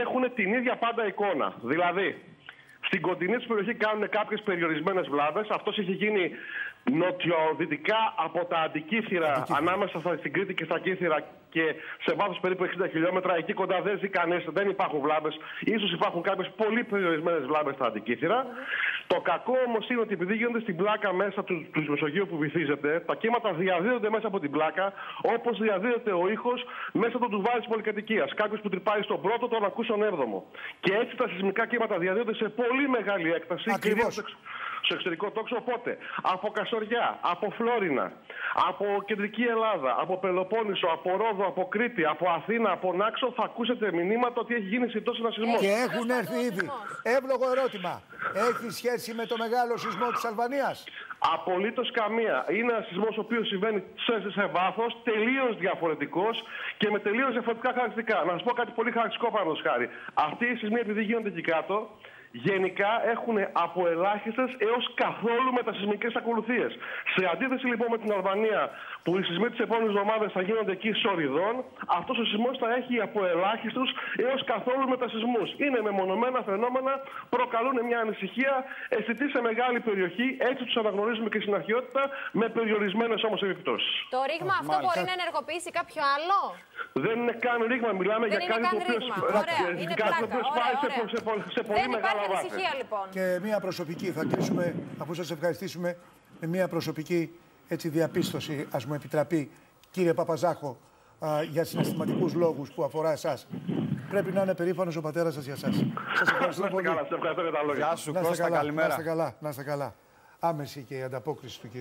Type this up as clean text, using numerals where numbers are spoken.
έχουν την ίδια πάντα εικόνα. Δηλαδή, στην κοντινή της περιοχή κάνουν κάποιες περιορισμένες βλάβες. Αυτός έχει γίνει νοτιοδυτικά από τα Αντικήθυρα, ανάμεσα στην Κρήτη και στα Κύθυρα και σε βάθος περίπου 60 χιλιόμετρα. Εκεί κοντά δεν ζει κανείς, δεν υπάρχουν βλάβες. Ίσως υπάρχουν κάποιες πολύ περιορισμένες βλάβες στα Αντικήθυρα. Το κακό όμως είναι ότι επειδή γίνονται στην πλάκα μέσα του Μεσογείου που βυθίζεται, τα κύματα διαδίδονται μέσα από την πλάκα, όπως διαδίδεται ο ήχος μέσα από το τουβάρι της πολυκατοικίας. Κάποιος που τρυπάει στον πρώτο, τον ακούς στον έβδομο. Και έτσι τα σεισμικά κύματα διαδίδονται σε πολύ μεγάλη έκταση. Ακριβώς. Στο εξωτερικό τόξο. Οπότε από Καστοριά, από Φλόρινα, από Κεντρική Ελλάδα, από Πελοπόννησο, από Ρόδο, από Κρήτη, από Αθήνα, από Νάξο θα ακούσετε μηνύματα ότι έχει γίνει σιτός ένας σεισμός. Και έχουν έρθει ήδη. Εύλογο ερώτημα. Έχει σχέση με το μεγάλο σεισμό της Αλβανίας? Απολύτως καμία. Είναι ένας σεισμός ο οποίος συμβαίνει σε βάθος, τελείως διαφορετικός και με τελείως διαφορετικά χαρακτηριστικά. Να σας πω κάτι πολύ χαρακτηριστικό, παραδείγματος χάρη. Αυτοί οι σεισμοί, επειδή γίνονται εκεί κάτω, γενικά έχουν από ελάχιστες έως καθόλου μετασεισμικές ακολουθίες. Σε αντίθεση λοιπόν με την Αλβανία, που οι σεισμοί τις επόμενες εβδομάδες θα γίνονται εκεί σοριδών, αυτός ο σεισμός θα έχει από ελάχιστους έως καθόλου μετασεισμούς. Είναι μεμονωμένα φαινόμενα, προκαλούν μια ανησυχία αισθητή σε μεγάλη περιοχή, έτσι τους αναγνωρίζουμε και στην αρχαιότητα, με περιορισμένες όμως επιπτώσεις. Το ρήγμα αυτό μπορεί να ενεργοποιήσει κάποιο άλλο? Δεν είναι καν ρήγμα, μιλάμε για κάτι το οποίο σπάει σε πολύ μεγάλα. Λοιπόν. Και μια προσωπική, θα κλείσουμε, αφού σας ευχαριστήσουμε, με μια προσωπική έτσι, διαπίστωση, ας μου επιτραπεί, κύριε Παπαζάχο, για συναισθηματικούς λόγους που αφορά εσάς. Πρέπει να είναι περήφανος ο πατέρας σας για εσάς. Σας ευχαριστώ πολύ. Σας ευχαριστώ για τα λόγια. Γεια σου, Κώστα, καλημέρα. Να είστε καλά. Άμεση και η ανταπόκριση του κύριου.